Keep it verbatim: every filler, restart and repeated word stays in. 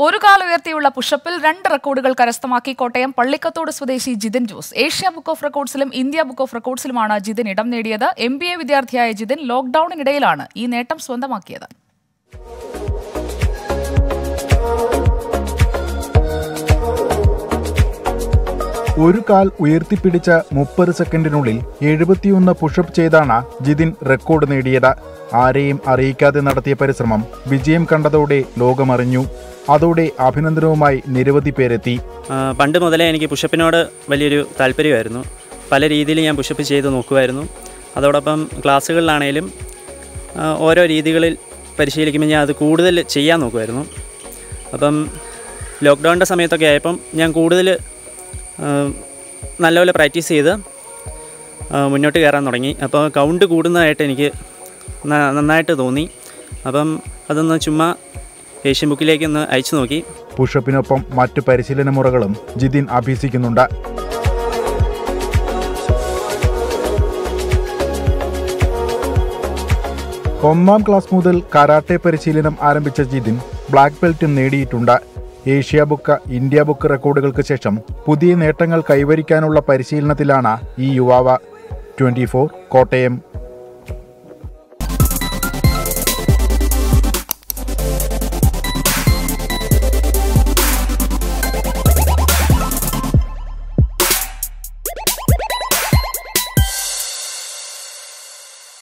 ഒരു കാൽ ഉയർത്തിയുള്ള പുഷപ്പിൽ രണ്ട് റെക്കോർഡുകൾ കരസ്ഥമാക്കി കോട്ടയം പള്ളിക്കത്തോട് സ്വദേശി Jithin Jose. Asia book of റെക്കോർഡ്സിലും ഇന്ത്യ ബുക്ക് ഓഫ് റെക്കോർഡ്സിലുമാണ് ജിതിൻ ഇടം നേടിയത്. എം ബി എ വിദ്യാർത്ഥിയായ ജിതിൻ ലോക്ഡൌണിനിടയിലാണ് ഈ നേട്ടം സ്വന്തമാക്കിയത്. ഒരു കാൽ ഉയർത്തിപ്പിടിച്ച മുപ്പത് സെക്കൻഡിനുള്ളിൽ എഴുപത്തിയൊന്ന് പുഷപ്പ് ചെയ്താണ് ജിതിൻ റെക്കോർഡ് നേടിയത്. ആരെയും അറിയിക്കാതെ നടത്തിയ പരിശ്രമം വിജയം കണ്ടതോടെ ലോകമറിഞ്ഞു. അതോടെ അഭിനന്ദനവുമായി നിരവധി പേരെത്തി. പണ്ട് മുതലേ എനിക്ക് പുഷപ്പിനോട് വലിയൊരു താല്പര്യമായിരുന്നു. പല രീതിയിൽ ഞാൻ പുഷപ്പ് ചെയ്ത് നോക്കുമായിരുന്നു. അതോടൊപ്പം ക്ലാസ്സുകളിലാണേലും ഓരോ രീതികളിൽ പരിശീലിക്കുമ്പോൾ ഞാൻ അത് കൂടുതൽ ചെയ്യാൻ നോക്കുമായിരുന്നു. അപ്പം ലോക്ക്ഡൗണിൻ്റെ സമയത്തൊക്കെ ആയപ്പം ഞാൻ കൂടുതൽ നല്ലപോലെ പ്രാക്ടീസ് ചെയ്ത് മുന്നോട്ട് കയറാൻ തുടങ്ങി. അപ്പോൾ കൗണ്ട് കൂടുന്നതായിട്ട് എനിക്ക് നന്നായിട്ട് തോന്നി. അപ്പം അതൊന്ന് ചുമ്മാ ഏഷ്യൻ ബുക്കിലേക്കൊന്ന് അയച്ചു നോക്കി. പുഷപ്പിനൊപ്പം മറ്റു പരിശീലന മുറകളും ജിതിൻ അഭ്യസിക്കുന്നുണ്ട്. ഒന്നാം ക്ലാസ് മുതൽ കരാട്ടെ പരിശീലനം ആരംഭിച്ച ജിതിൻ ബ്ലാക്ക് ബെൽറ്റും നേടിയിട്ടുണ്ട്. ഏഷ്യ ബുക്ക്, ഇന്ത്യ ബുക്ക് റെക്കോർഡുകൾക്ക് ശേഷം പുതിയ നേട്ടങ്ങൾ കൈവരിക്കാനുള്ള പരിശീലനത്തിലാണ് ഈ യുവാവ്. Twenty four Kottayam.